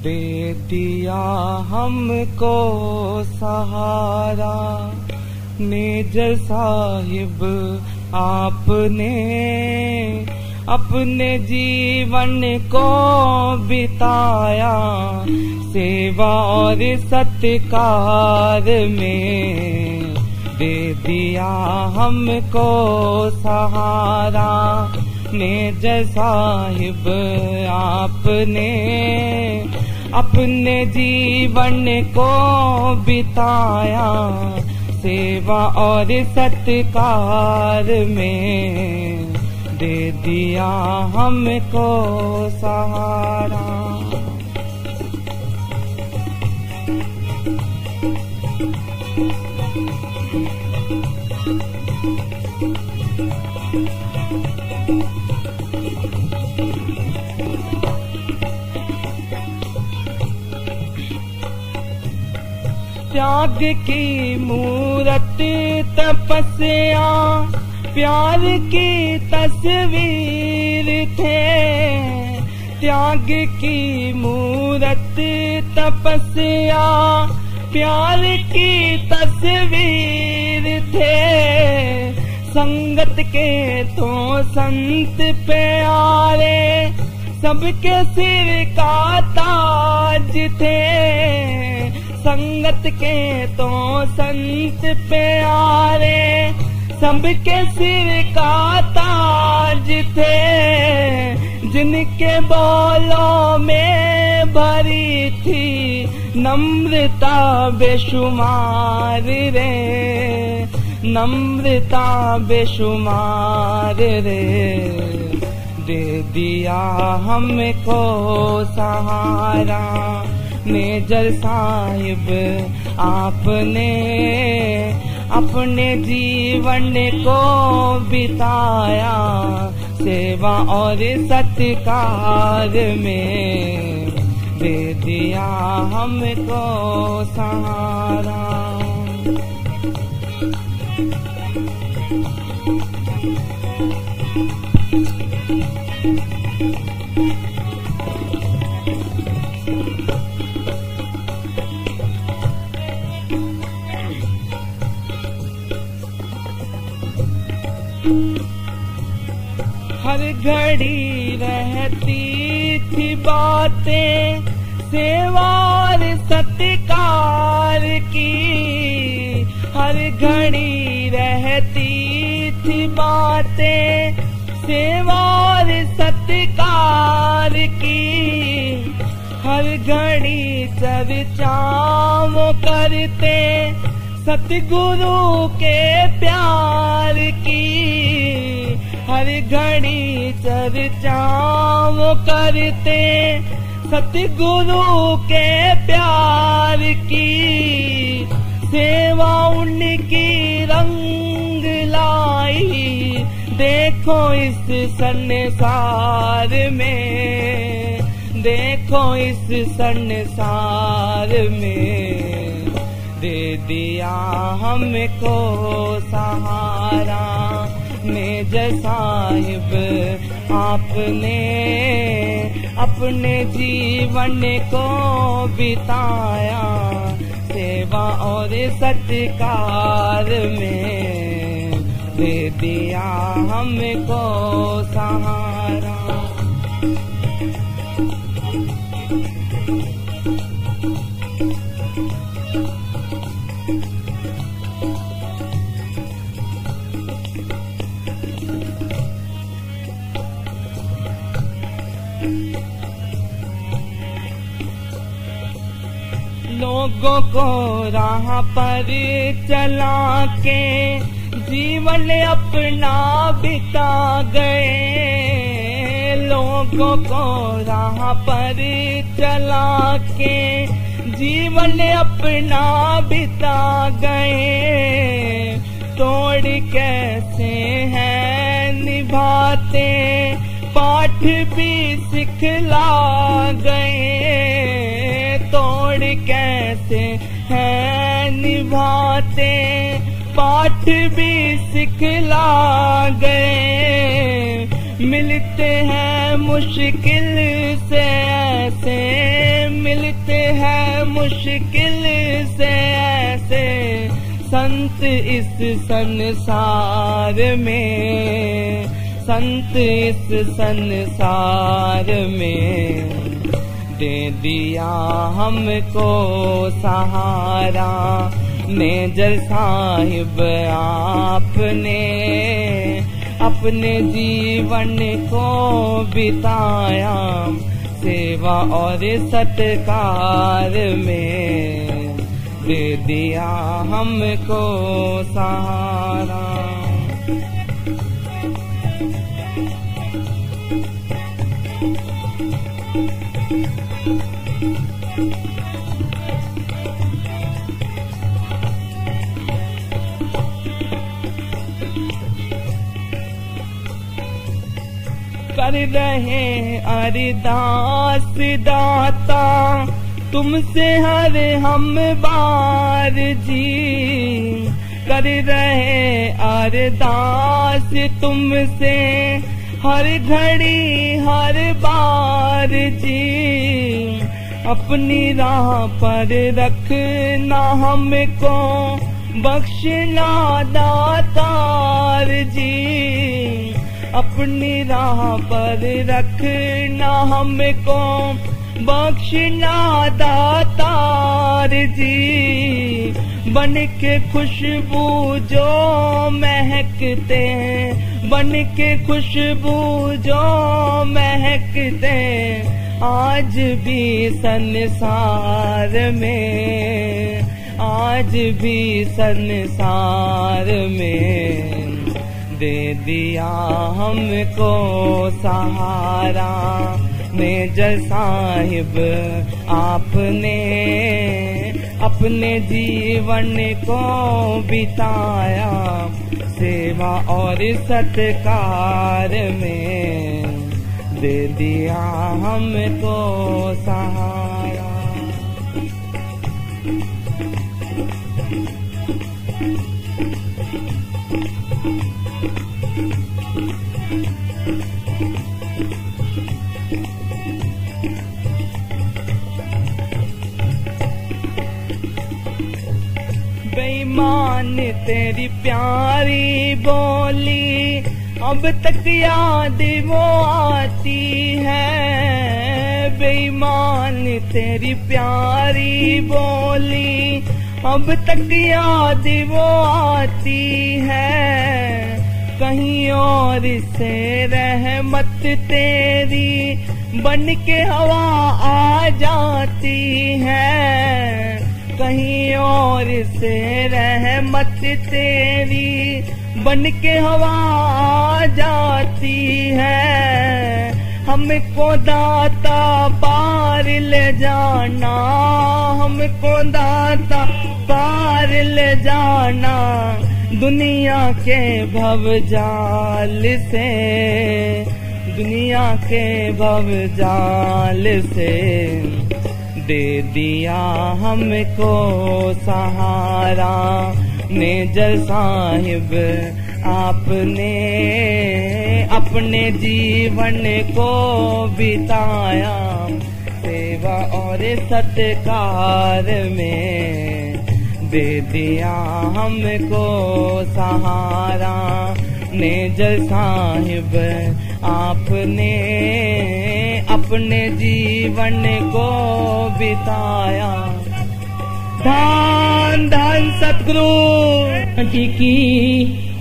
दे दिया हमको सहारा नेजर साहिब आपने, अपने जीवन को बिताया सेवा और सत्कार में। दे दिया हमको सहारा नेजर साहिब आपने, अपने जीवन को बिताया सेवा और सत्कार में। दे दिया हमको सहारा। त्याग की मूरत तपस्या प्यार की तस्वीर थे। त्याग की मूरत तपस्या प्यार की तस्वीर थे। संगत के तो संत प्यारे सबके सिर का ताज थे। संगत के तो संत प्यारे सबके सिर का ताज थे। जिनके बोलों में भरी थी नम्रता बेशुमार रे, नम्रता बेशुमार रे। दे दिया हमको सहारा मेजर साहिब आपने, अपने जीवन को बिताया सेवा और सत्कार में। दे दिया हमको सहारा। हर घड़ी रहती थी बातें सेवा और सत्कार की। हर घड़ी रहती थी बातें सेवा और सत्कार की। हर घड़ी चर्चा वो करते सतगुरु के प्यार की। हर घड़ी चर्चा वो करते सतगुरु के प्यार की। सेवा उनकी रंग लाई देखो इस संसार में, देखो इस संसार में। दे दिया हमको सहारा मेजर साहिब आपने, अपने जीवन को बिताया सेवा और सत्कार में। दे दिया हमको सहारा। लोगों को राह पर चला के जीवन अपना बिता गए। लोगों को राह पर चला के जीवन अपना बिता गए। तोड़ कैसे हैं निभाते पाठ भी सिखला गए। तोड़ कैसे हैं निभाते पाठ भी सिखला गए। मिलते हैं मुश्किल से ऐसे मिल मुश्किल से ऐसे संत इस संसार में, संत इस संसार में। दे दिया हमको सहारा मेजर साहिब आपने, अपने जीवन को बिताया सेवा और सत्कार में। दे दिया हमको सहारा। कर रहे अरदास दाता तुमसे हर हम बार जी, कर रहे अरदास तुमसे हर घड़ी हर बार जी। अपनी राह पर रखना हमको बख्शना दातार जी, अपनी राह पर रखना हमको बख्शना दातार जी। बन के खुशबू जो महकते हैं, बन के खुशबू जो महकते आज भी संसार में, आज भी संसार में। दे दिया हमको सहारा मेजर साहिब आपने, अपने जीवन को बिताया सेवा और सत्कार में। दे दिया हमको सहारा। बेईमान तेरी प्यारी बोली अब तक याद वो आती है। बेईमान तेरी प्यारी बोली अब तक याद वो आती है। कहीं और से रहमत तेरी बन के हवा आ जाती है। कहीं और से रहमत तेरी बन के हवा आ जाती है। हमको दाता पार ले जाना, हमको दाता पार ले जाना दुनिया के भवजाल से, दुनिया के भवजाल से। दे दिया हमको सहारा मेजर साहिब आपने, अपने जीवन को बिताया सेवा और सत्कार में। दे दिया हमको सहारा मेजर साहिब आपने, अपने जीवन को बिताया। धन धन सतगुरु की